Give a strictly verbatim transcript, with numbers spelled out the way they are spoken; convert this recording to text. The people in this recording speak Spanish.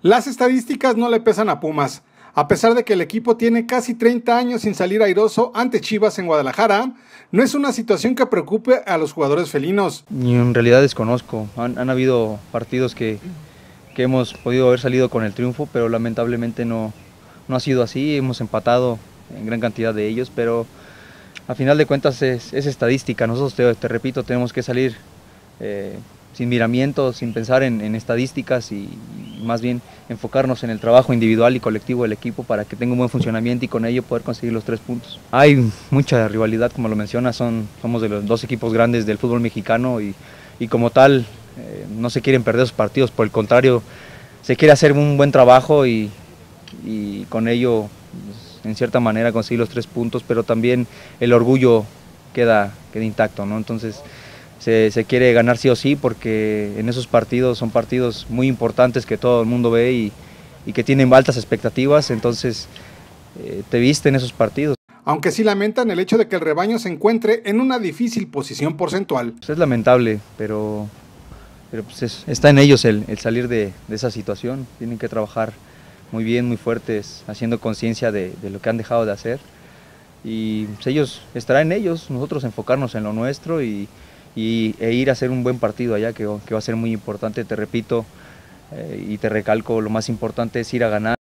Las estadísticas no le pesan a Pumas. A pesar de que el equipo tiene casi treinta años sin salir airoso ante Chivas en Guadalajara, no es una situación que preocupe a los jugadores felinos. Y en realidad desconozco, han, han habido partidos que, que hemos podido haber salido con el triunfo, pero lamentablemente no, no ha sido así, hemos empatado en gran cantidad de ellos, pero a final de cuentas es, es estadística, nosotros te, te repito, tenemos que salir eh, sin miramientos, sin pensar en, en estadísticas y, y más bien enfocarnos en el trabajo individual y colectivo del equipo para que tenga un buen funcionamiento y con ello poder conseguir los tres puntos. Hay mucha rivalidad, como lo mencionas, son, somos de los dos equipos grandes del fútbol mexicano y, y como tal eh, no se quieren perder esos partidos, por el contrario, se quiere hacer un buen trabajo y, y con ello pues, en cierta manera conseguir los tres puntos, pero también el orgullo queda, queda intacto, ¿no? Entonces se, se quiere ganar sí o sí porque en esos partidos son partidos muy importantes que todo el mundo ve y, y que tienen altas expectativas, entonces eh, te viste en esos partidos. Aunque sí lamentan el hecho de que el rebaño se encuentre en una difícil posición porcentual. Pues es lamentable, pero, pero pues es, está en ellos el, el salir de, de esa situación, tienen que trabajar muy bien, muy fuertes, haciendo conciencia de, de lo que han dejado de hacer y pues ellos, estará en ellos, nosotros enfocarnos en lo nuestro y, y e ir a hacer un buen partido allá que, que va a ser muy importante, te repito eh, y te recalco, lo más importante es ir a ganar.